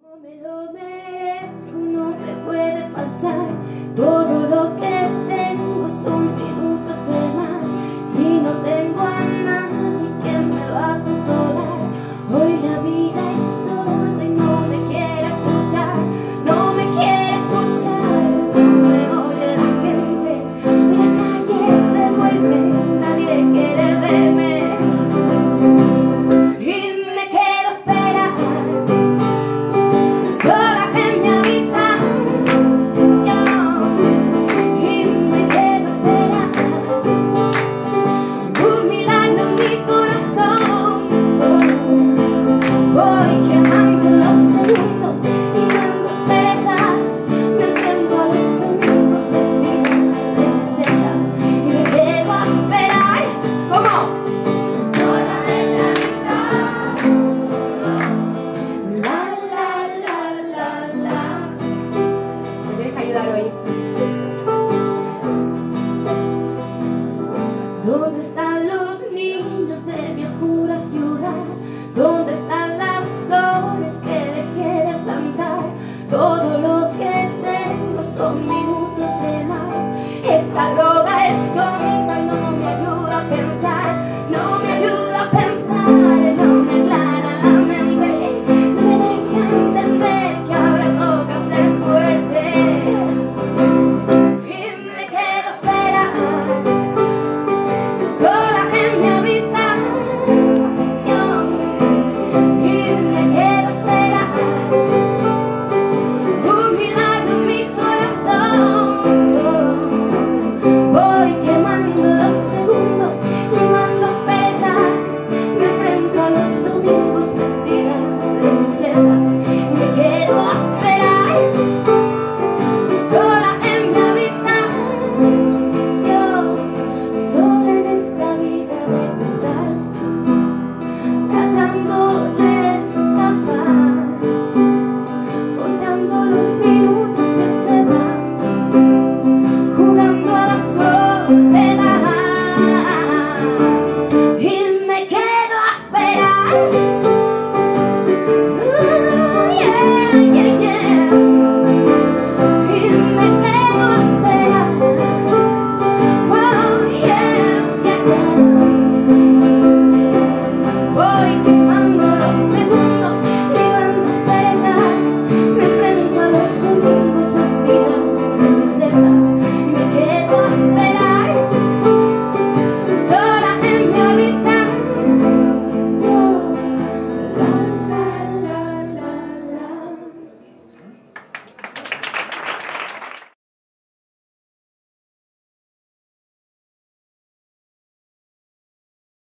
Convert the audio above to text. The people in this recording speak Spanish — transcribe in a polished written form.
No me lo merezco, no me puede pasar. Todo lo que tengo son minutos de más. Si no tengo a nadie que me va a consolar, hoy la vida es sorda y no me quiere escuchar. No me quiere escuchar, no me oye la gente. Hoy la calle se duerme, nadie quiere verme. Y me quedo esperar sola en mi habitación, y me quedo esperar un milagro en mi corazón. Voy quemando los segundos y dando esperanzas. Me enfrento a los domingos vestida de estela y me quedo a esperar. ¿Cómo? Sola en la habitación. La la la la la. Me tienes que ayudar hoy. ¿Dónde están los